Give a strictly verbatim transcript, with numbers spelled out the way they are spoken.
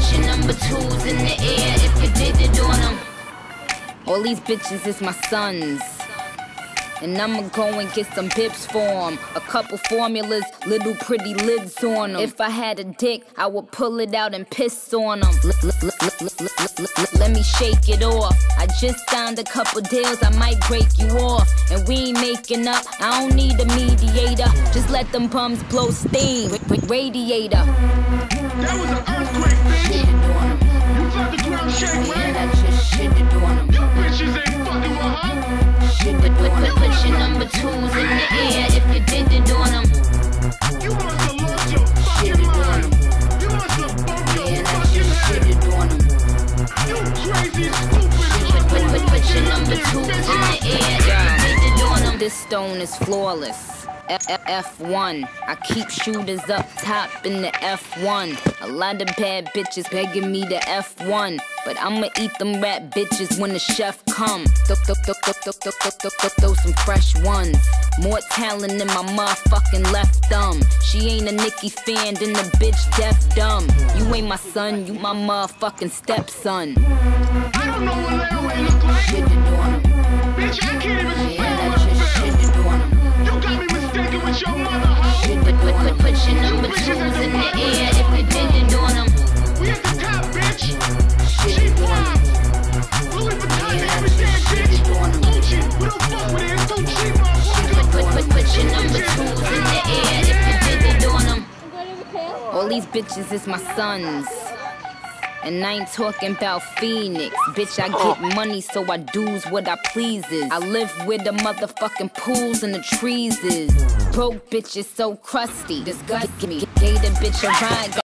put your number twos in the air if you did it on them. All these bitches is my sons, and I'ma go and get some bips for 'em. A couple formulas, little pretty lids on 'em. If I had a dick, I would pull it out and piss on 'em. Let me shake it off. I just signed a couple deals, I might break you off. And we ain't making up, I don't need a mediator. Just let them bums blow steam, radiator. That was an earthquake, bitch. You felt the ground shake, right? Yeah, I just shitted on 'em. You bitches ain't fucking with her. Put, put, put, put your number twos in the air if you did it on them. You must have lost your fucking mind. You must have bumped your Yeah, I fucking just head. shitted on 'em. You crazy, stupid, Put, put, put, put your number bitch. twos in the air if you did it on them. This stone is flawless. F one. I keep shooters up top in the F one. A lot of bad bitches begging me to F one, but I'ma eat them rat bitches when the chef come. Throw, throw, throw, throw, throw, throw, throw, throw, throw, throw some fresh ones. More talent than my motherfucking left thumb. She ain't a Nicki fan, then the bitch deaf dumb. You ain't my son, you my motherfucking stepson. I don't know what Larry look like. Shitted on 'em. Bitch, I can't even spell Yeah, I what I just feel. shitted on 'em. You got me mistaken with your mother, hoe. Put, put, put, put your number twos in the air if you did it on them. We at the top, bitch. Cheap wine. Louis Vuitton to everything, bitch. Gucci, we don't fuck with it. It's too cheap, motherfucker. Put, put, put your number twos in the air if you did it on them. All these bitches is my sons, and I ain't talking about Phoenix. Bitch, I get money, so I do's what I pleases. I live where the motherfucking pools and the trees is. Broke bitches so crusty. Disgust me. Gave the bitch a ride.